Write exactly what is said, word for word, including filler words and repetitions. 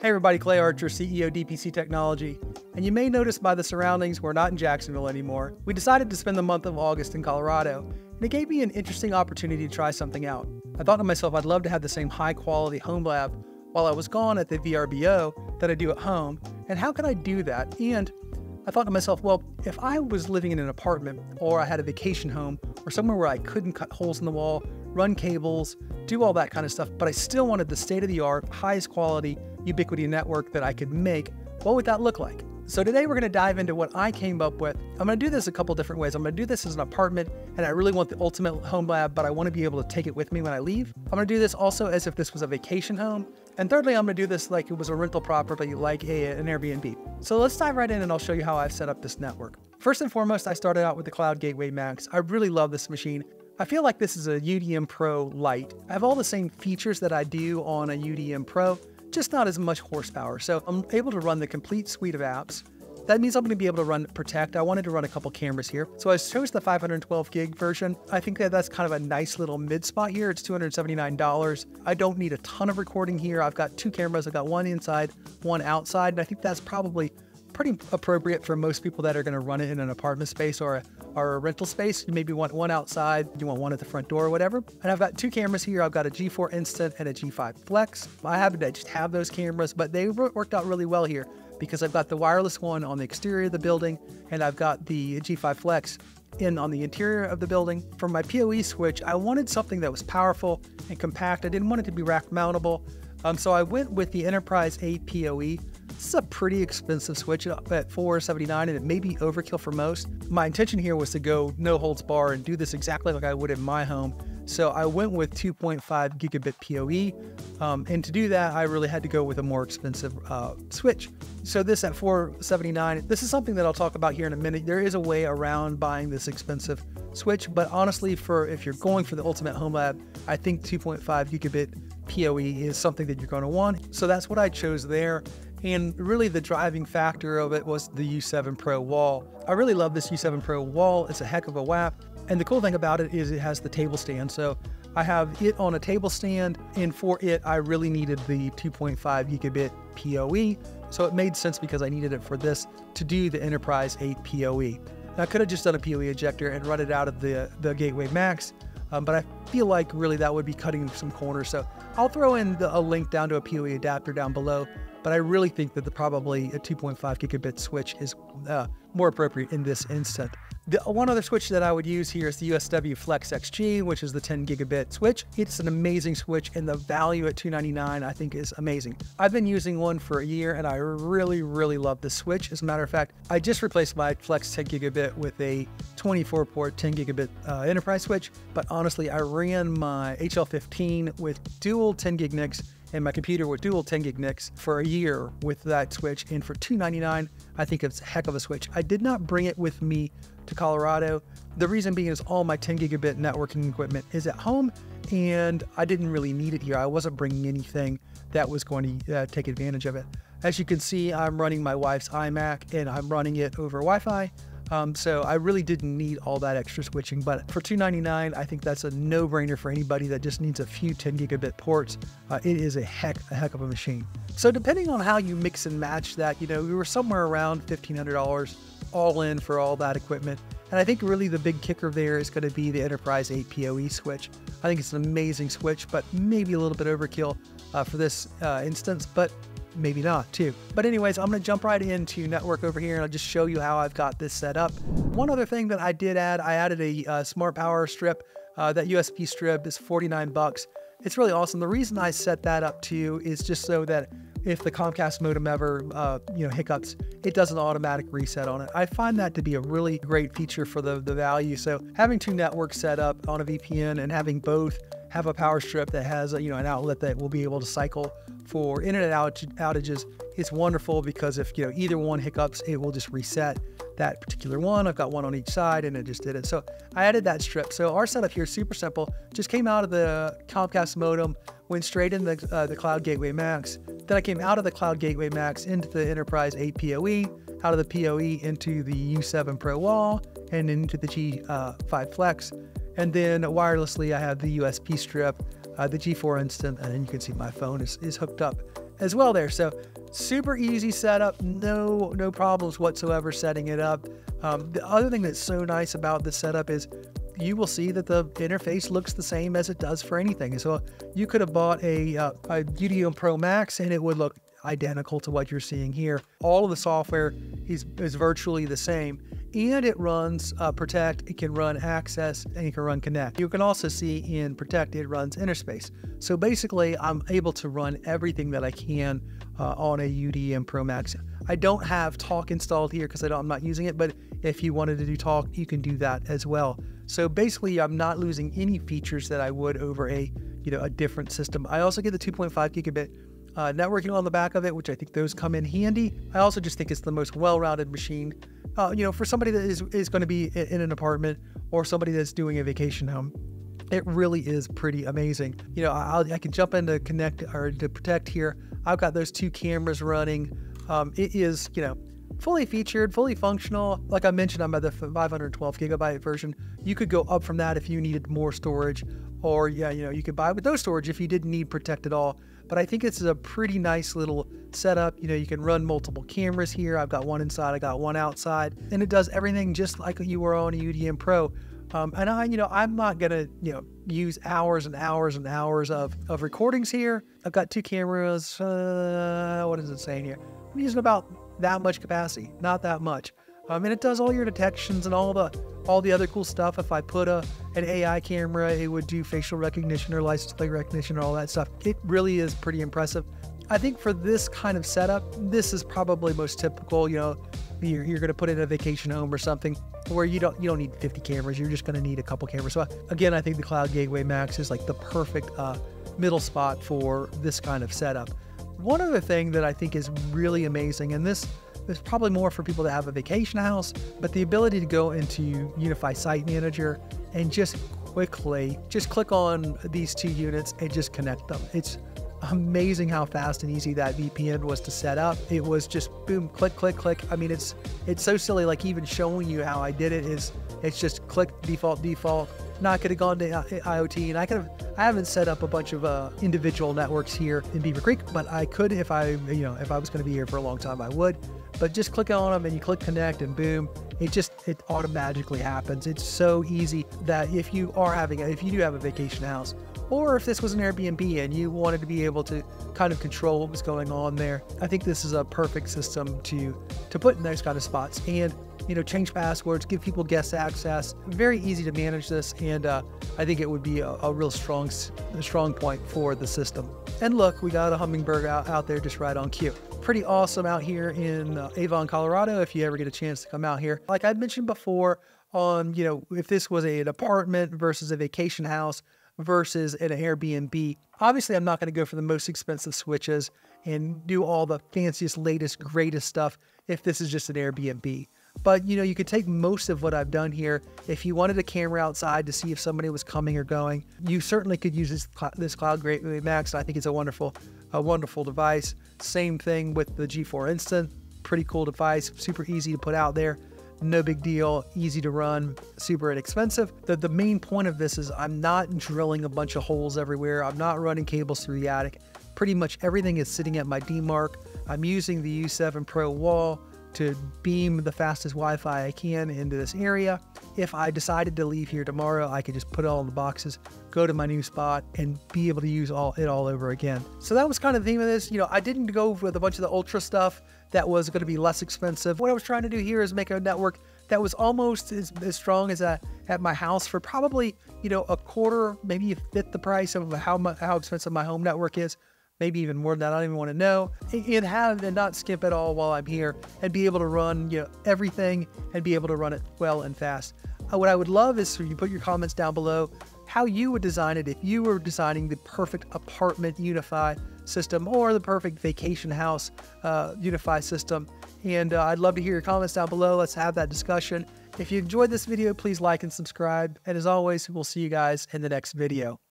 Hey everybody, Clay Archer, C E O D P C Technology. And you may notice by the surroundings, we're not in Jacksonville anymore. We decided to spend the month of August in Colorado, and it gave me an interesting opportunity to try something out. I thought to myself, I'd love to have the same high quality Homelab while I was gone at the V R B O that I do at home, and how could I do that? And I thought to myself, well, if I was living in an apartment or I had a vacation home or somewhere where I couldn't cut holes in the wall, run cables, do all that kind of stuff, but I still wanted the state-of-the-art, highest quality Ubiquiti network that I could make, what would that look like? So today we're going to dive into what I came up with. I'm going to do this a couple different ways. I'm going to do this as an apartment, and I really want the ultimate Homelab, but I want to be able to take it with me when I leave. I'm going to do this also as if this was a vacation home. And thirdly, I'm going to do this like it was a rental property, like a, an Airbnb. So let's dive right in and I'll show you how I've set up this network. First and foremost, I started out with the Cloud Gateway Max. I really love this machine. I feel like this is a U D M Pro Lite. I have all the same features that I do on a U D M Pro, just not as much horsepower. So I'm able to run the complete suite of apps. That means I'm going to be able to run Protect. I wanted to run a couple cameras here. So I chose the five hundred twelve gig version. I think that that's kind of a nice little mid spot here. It's two hundred seventy-nine dollars. I don't need a ton of recording here. I've got two cameras. I've got one inside, one outside. And I think that's probably pretty appropriate for most people that are going to run it in an apartment space or a, or a rental space. You maybe want one outside, you want one at the front door or whatever. And I've got two cameras here. I've got a G four Instant and a G five Flex. I happen to just have those cameras, but they worked out really well here because I've got the wireless one on the exterior of the building and I've got the G five Flex in on the interior of the building. For my P O E switch, I wanted something that was powerful and compact. I didn't want it to be rack mountable. Um, so I went with the Enterprise eight P O E. This is a pretty expensive switch at four seventy-nine, and it may be overkill for most. My intention here was to go no holds bar and do this exactly like I would in my home. So I went with two point five gigabit P O E, um, and to do that, I really had to go with a more expensive uh, switch. So this at four seventy-nine, this is something that I'll talk about here in a minute. There is a way around buying this expensive switch, but honestly, for if you're going for the ultimate Homelab, I think two point five gigabit P O E is something that you're going to want. So that's what I chose there. And really the driving factor of it was the U seven Pro wall. I really love this U seven Pro wall. It's a heck of a W A P. And the cool thing about it is it has the table stand. So I have it on a table stand, and for it, I really needed the two point five gigabit P O E. So it made sense because I needed it for this to do the Enterprise eight P O E. Now I could have just done a P O E ejector and run it out of the, the Gateway Max, um, but I feel like really that would be cutting some corners. So I'll throw in the, a link down to a P O E adapter down below. But I really think that the, probably a two point five gigabit switch is uh, more appropriate in this instant. The one other switch that I would use here is the U S W Flex X G, which is the ten gigabit switch. It's an amazing switch, and the value at two ninety-nine I think is amazing. I've been using one for a year, and I really, really love this switch. As a matter of fact, I just replaced my Flex ten gigabit with a twenty-four port ten gigabit uh, enterprise switch. But honestly, I ran my H L fifteen with dual ten gig N I Cs and my computer with dual ten gig N I Cs for a year with that switch, and for two ninety-nine, I think it's a heck of a switch. I did not bring it with me to Colorado. The reason being is all my ten gigabit networking equipment is at home, and I didn't really need it here. I wasn't bringing anything that was going to uh, take advantage of it. As you can see, I'm running my wife's iMac, and I'm running it over Wi-Fi. Um, so I really didn't need all that extra switching, but for two ninety-nine, I think that's a no-brainer for anybody that just needs a few ten gigabit ports. Uh, it is a heck, a heck of a machine. So depending on how you mix and match that, you know, we were somewhere around fifteen hundred dollars all in for all that equipment. And I think really the big kicker there is going to be the Enterprise eight P O E switch. I think it's an amazing switch, but maybe a little bit overkill uh, for this uh, instance, but maybe not too. But anyways, I'm going to jump right into network over here and I'll just show you how I've got this set up. One other thing that I did add, I added a uh, smart power strip. Uh, that U S B strip is forty-nine bucks. It's really awesome. The reason I set that up too is just so that if the Comcast modem ever uh, you know, hiccups, it does an automatic reset on it. I find that to be a really great feature for the, the value. So having two networks set up on a V P N and having both have a power strip that has a, you know, an outlet that will be able to cycle for internet outage, outages is wonderful, because if you know either one hiccups, it will just reset that particular one. I've got one on each side and it just did it. So I added that strip. So our setup here is super simple. Just came out of the Comcast modem, went straight in the, uh, the Cloud Gateway Max. Then I came out of the Cloud Gateway Max into the Enterprise eight P O E, out of the P O E into the U seven Pro wall, and into the G five Flex. And then wirelessly, I have the U S B strip, uh, the G four Instant, and then you can see my phone is, is hooked up as well there. So super easy setup, no no problems whatsoever setting it up. Um, the other thing that's so nice about this setup is you will see that the interface looks the same as it does for anything. So you could have bought a, uh, a U D M Pro Max and it would look identical to what you're seeing here. All of the software is, is virtually the same, and it runs uh, Protect, it can run Access, and it can run Connect. You can also see in Protect, it runs Interspace. So basically, I'm able to run everything that I can uh, on a U D M Pro Max. I don't have Talk installed here because I don't, I'm not using it, but if you wanted to do Talk, you can do that as well. So basically, I'm not losing any features that I would over a, you know, a different system. I also get the two point five gigabit Uh, networking on the back of it, which I think those come in handy. I also just think it's the most well-rounded machine, uh, you know, for somebody that is, is going to be in, in an apartment or somebody that's doing a vacation home. It really is pretty amazing. You know, I'll, I can jump into Connect or to Protect here. I've got those two cameras running. Um, it is, you know, fully featured, fully functional. Like I mentioned, I'm at the five hundred twelve gigabyte version. You could go up from that if you needed more storage, or yeah, you know, you could buy with no storage if you didn't need Protect at all. But I think this is a pretty nice little setup. You know, you can run multiple cameras here. I've got one inside, I got one outside, and it does everything just like you were on a U D M Pro. Um, and I, you know, I'm not gonna, you know, use hours and hours and hours of, of recordings here. I've got two cameras. Uh, what is it saying here? I'm using about that much capacity, not that much. Um, and it does all your detections and all the all the other cool stuff. If I put a an A I camera, it would do facial recognition or license plate recognition or all that stuff. It really is pretty impressive. I think for this kind of setup, this is probably most typical. You know, you're, you're going to put in a vacation home or something where you don't you don't need fifty cameras. You're just going to need a couple cameras. So again, I think the Cloud Gateway Max is like the perfect uh, middle spot for this kind of setup. One other thing that I think is really amazing, and this is probably more for people that have a vacation house, but the ability to go into Unifi Site Manager and just quickly just click on these two units and just connect them. It's amazing how fast and easy that V P N was to set up. It was just boom, click, click, click. I mean, it's it's so silly. Like even showing you how I did it is it's just click default, default. Not could have gone to IoT, and I could have. I haven't set up a bunch of uh, individual networks here in Beaver Creek, but I could if I, you know, if I was going to be here for a long time, I would. But just click on them and you click connect and boom, it just, it automatically happens. It's so easy that if you are having, a, if you do have a vacation house, or if this was an Airbnb and you wanted to be able to kind of control what was going on there, I think this is a perfect system to, to put in those kind of spots. And, you know, change passwords, give people guest access, very easy to manage this. And uh, I think it would be a, a real strong, a strong point for the system. And look, we got a hummingbird out, out there just right on cue. Pretty awesome out here in uh, Avon, Colorado, if you ever get a chance to come out here. Like I mentioned before on, you know, if this was a, an apartment versus a vacation house versus an Airbnb, obviously I'm not going to go for the most expensive switches and do all the fanciest, latest, greatest stuff if this is just an Airbnb. But, you know, you could take most of what I've done here. If you wanted a camera outside to see if somebody was coming or going, you certainly could use this, this Cloud Gateway Max. I think it's a wonderful, a wonderful device. Same thing with the G four Instant. Pretty cool device, super easy to put out there. No big deal, easy to run, super inexpensive. The, the main point of this is I'm not drilling a bunch of holes everywhere. I'm not running cables through the attic. Pretty much everything is sitting at my D MARC. I'm using the U seven Pro wall to beam the fastest Wi-Fi I can into this area. If I decided to leave here tomorrow, I could just put it all in the boxes, go to my new spot, and be able to use all it all over again. So that was kind of the theme of this. You know, I didn't go with a bunch of the ultra stuff that was going to be less expensive. What I was trying to do here is make a network that was almost as, as strong as at, at my house for probably, you know, a quarter, maybe a fifth the price of how much, how expensive my home network is. Maybe even more than that, I don't even want to know, and have and not skip at all while I'm here, and be able to run, you know, everything and be able to run it well and fast. Uh, what I would love is for you to put your comments down below how you would design it if you were designing the perfect apartment Unifi system or the perfect vacation house uh, Unifi system. And uh, I'd love to hear your comments down below. Let's have that discussion. If you enjoyed this video, please like and subscribe. And as always, we'll see you guys in the next video.